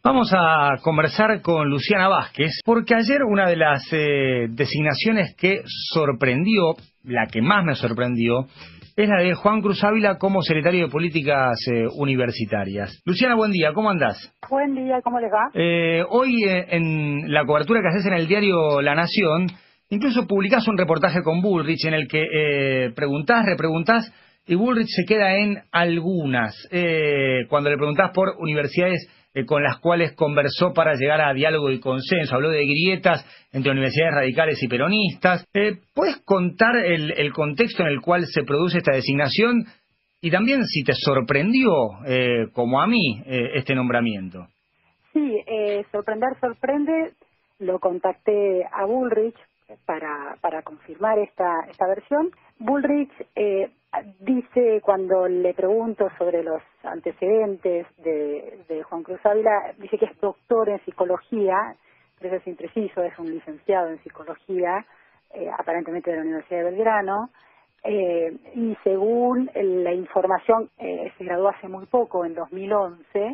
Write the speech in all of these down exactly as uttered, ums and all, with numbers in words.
Vamos a conversar con Luciana Vázquez, porque ayer una de las eh, designaciones que sorprendió, la que más me sorprendió, es la de Juan Cruz Ávila como secretario de Políticas eh, Universitarias. Luciana, buen día, ¿cómo andás? Buen día, ¿cómo les va? Eh, hoy eh, en la cobertura que haces en el diario La Nación, incluso publicás un reportaje con Bullrich en el que eh, preguntás, repreguntás, y Bullrich se queda en algunas. Eh, cuando le preguntás por universidades eh, con las cuales conversó para llegar a diálogo y consenso, habló de grietas entre universidades radicales y peronistas. Eh, ¿Puedes contar el, el contexto en el cual se produce esta designación y también si te sorprendió, eh, como a mí, eh, este nombramiento? Sí, eh, sorprender sorprende. Lo contacté a Bullrich para, para confirmar esta, esta versión. Bullrich eh, dice, cuando le pregunto sobre los antecedentes de, de Juan Cruz Ávila, dice que es doctor en psicología, pero eso es impreciso, es un licenciado en psicología, eh, aparentemente de la Universidad de Belgrano. Eh, y según la información, eh, se graduó hace muy poco, en dos mil once,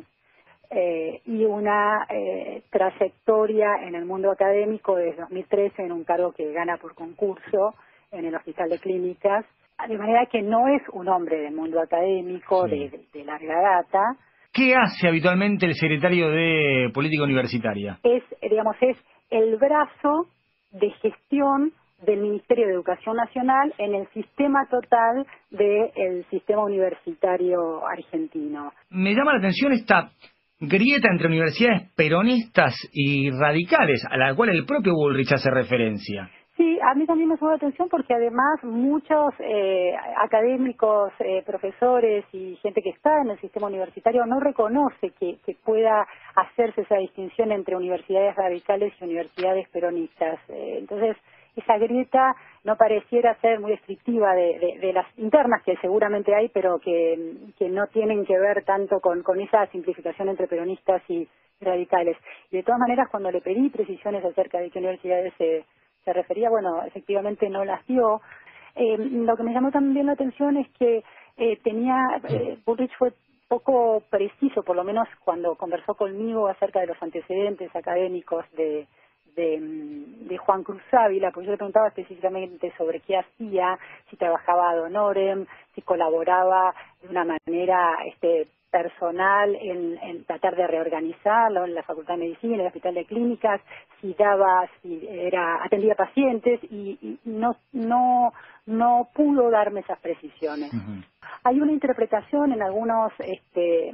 eh, y una eh, trayectoria en el mundo académico desde dos mil trece en un cargo que gana por concurso en el Hospital de Clínicas, de manera que no es un hombre del mundo académico Sí. de, de, de larga data. ¿Qué hace habitualmente el secretario de Política Universitaria? Es, digamos, es el brazo de gestión del Ministerio de Educación Nacional en el sistema total del sistema universitario argentino. Me llama la atención esta grieta entre universidades peronistas y radicales, a la cual el propio Bullrich hace referencia. Sí, a mí también me llamó la atención porque además muchos eh, académicos, eh, profesores y gente que está en el sistema universitario no reconoce que, que pueda hacerse esa distinción entre universidades radicales y universidades peronistas. Eh, entonces, esa grieta no pareciera ser muy descriptiva de, de, de las internas que seguramente hay, pero que, que no tienen que ver tanto con, con esa simplificación entre peronistas y radicales. Y de todas maneras, cuando le pedí precisiones acerca de qué universidades se... se refería, bueno, efectivamente no las dio. Eh, lo que me llamó también la atención es que eh, tenía, eh, Bullrich fue poco preciso, por lo menos cuando conversó conmigo acerca de los antecedentes académicos de, de, de Juan Cruz Ávila, porque yo le preguntaba específicamente sobre qué hacía, si trabajaba ad honorem, si colaboraba de una manera este, personal en, en tratar de reorganizarlo en la Facultad de Medicina, en el Hospital de Clínicas, si daba, si era, atendía pacientes y, y no, no, no pudo darme esas precisiones. Uh-huh. Hay una interpretación en algunos este,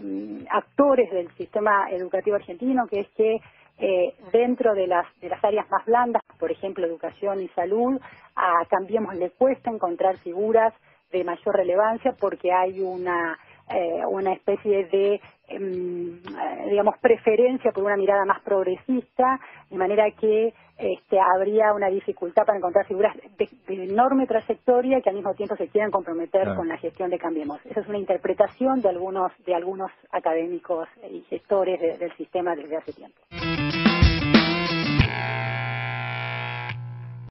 actores del sistema educativo argentino que es que eh, dentro de las, de las áreas más blandas, por ejemplo, educación y salud, a Cambiemos le cuesta encontrar figuras de mayor relevancia porque hay una Eh, una especie de, eh, digamos, preferencia por una mirada más progresista, de manera que este, habría una dificultad para encontrar figuras de, de enorme trayectoria que al mismo tiempo se quieran comprometer Claro. con la gestión de Cambiemos. Esa es una interpretación de algunos, de algunos académicos y gestores de, del sistema desde hace tiempo.